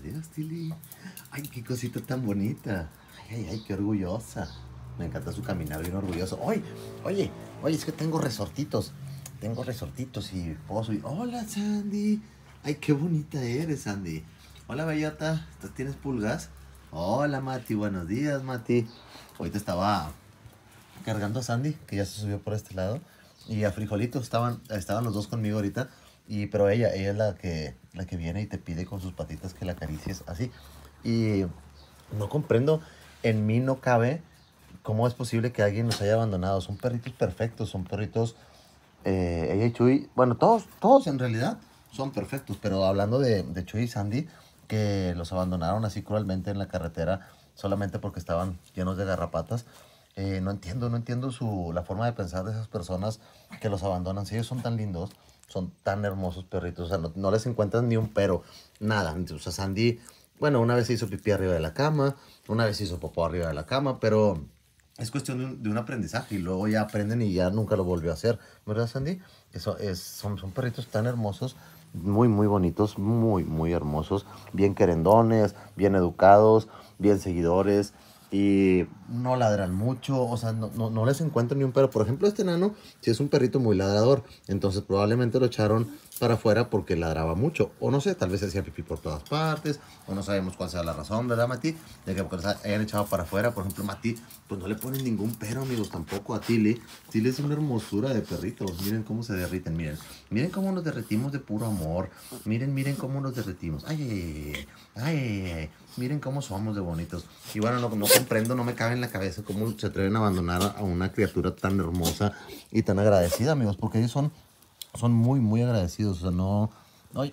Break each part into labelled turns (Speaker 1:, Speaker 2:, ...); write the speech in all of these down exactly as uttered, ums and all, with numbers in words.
Speaker 1: días, Tilly. Ay, qué cosita tan bonita. Ay, ay, ay, qué orgullosa. Me encanta su caminar bien orgulloso. Oye, oye, oye, es que tengo resortitos. Tengo resortitos y puedo subir. Hola, Sandy. Ay, qué bonita eres, Sandy. Hola, bellota. ¿Tú tienes pulgas? Hola, Mati. Buenos días, Mati. Ahorita estaba cargando a Sandy, que ya se subió por este lado. Y a Frijolito. Estaban, estaban los dos conmigo ahorita. Y, pero ella, ella es la que, la que viene y te pide con sus patitas que la acaricies así. Y no comprendo, en mí no cabe cómo es posible que alguien los haya abandonado. Son perritos perfectos, son perritos, eh, ella y Chuy, bueno, todos, todos en realidad son perfectos, pero hablando de, de Chuy y Sandy, que los abandonaron así cruelmente en la carretera solamente porque estaban llenos de garrapatas. Eh, no entiendo, no entiendo su, la forma de pensar de esas personas que los abandonan. Si ellos son tan lindos, son tan hermosos perritos, o sea, no, no les encuentras ni un pero, nada. O sea, Sandy, bueno, una vez se hizo pipí arriba de la cama, una vez se hizo popó arriba de la cama, pero es cuestión de un, de un aprendizaje y luego ya aprenden y ya nunca lo volvió a hacer, ¿verdad, Sandy? Eso es, son, son perritos tan hermosos, muy, muy bonitos, muy, muy hermosos, bien querendones, bien educados, bien seguidores y no ladran mucho, o sea, no, no, no les encuentro ni un pero. Por ejemplo, este nano, si es un perrito muy ladrador, entonces probablemente lo echaron para afuera porque ladraba mucho, o no sé, tal vez hacía pipí por todas partes, o no sabemos cuál sea la razón, ¿verdad, Mati? De que porque los hayan echado para afuera. Por ejemplo, Mati, pues no le ponen ningún pero, amigos, tampoco a Tilly. Tilly es una hermosura de perritos, miren cómo se derriten, miren, miren cómo nos derretimos de puro amor, miren, miren cómo nos derretimos, ay, ay, ay, ay, ay, miren cómo somos de bonitos. Y bueno, no, no comprendo, no me cabe en la cabeza cómo se atreven a abandonar a una criatura tan hermosa y tan agradecida, amigos, porque ellos son, son muy, muy agradecidos, o sea, no... Ay.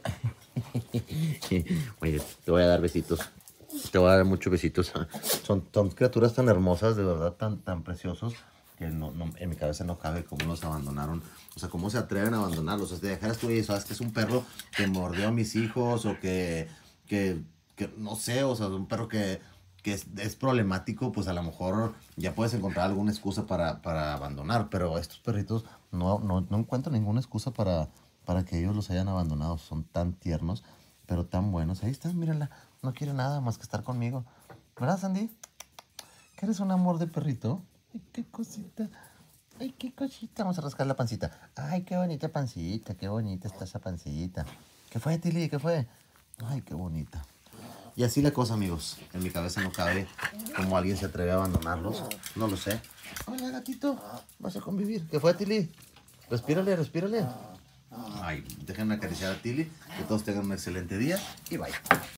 Speaker 1: Oye, te voy a dar besitos. Te voy a dar muchos besitos. Son, son criaturas tan hermosas, de verdad, tan, tan preciosos, que no, no, en mi cabeza no cabe cómo los abandonaron. O sea, cómo se atreven a abandonarlos. O sea, te dejaras tú y sabes que es un perro que mordió a mis hijos o que, que, que no sé, o sea, un perro que, que es, es problemático, pues a lo mejor ya puedes encontrar alguna excusa para, para abandonar. Pero estos perritos no, no, no encuentro ninguna excusa para, para que ellos los hayan abandonado. Son tan tiernos, pero tan buenos. Ahí están, mírala. No quiere nada más que estar conmigo. ¿Verdad, Sandy? ¿Que eres un amor de perrito? Ay, qué cosita. Ay, qué cosita. Vamos a rascar la pancita. Ay, qué bonita pancita. Qué bonita está esa pancita. ¿Qué fue, Tilly? ¿Qué fue? Ay, qué bonita. Y así la cosa, amigos. En mi cabeza no cabe cómo alguien se atreve a abandonarlos. No lo sé. Hola, gatito. Vas a convivir. ¿Qué fue, Tilly? Respírale, respírale. Ay, déjenme acariciar a Tilly. Que todos tengan un excelente día. Y bye.